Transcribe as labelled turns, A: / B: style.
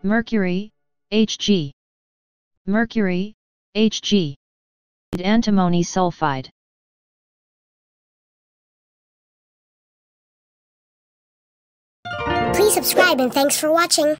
A: Mercury, Hg. Mercury, Hg. Antimony sulfide.
B: Please subscribe and thanks for watching.